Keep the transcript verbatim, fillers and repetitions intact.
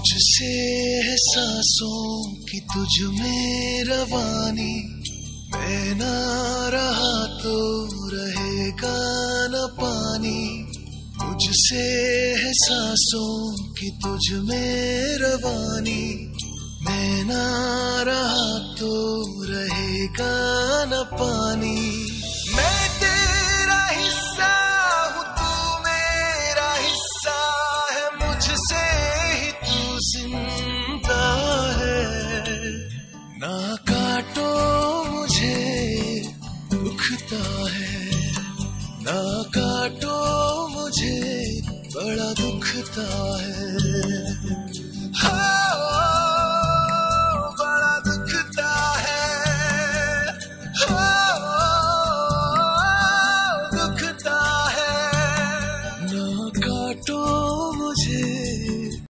मुझसे है सांसों की तुझ में रवानी, मैं ना रहा तो रहेगा न पानी। मुझसे है सांसों की तुझ में रवानी, मैं ना रहा तो रहेगा न पानी। मैं तेरा हिस्सा हूँ, तू मेरा हिस्सा है, मुझसे ही तू जिंदा है। ना काटो मुझे दुखता है, ना काटो मुझे बड़ा दुखता है। हाँ, बड़ा दुखता है, हाँ, दुखता है। ना काटो मुझे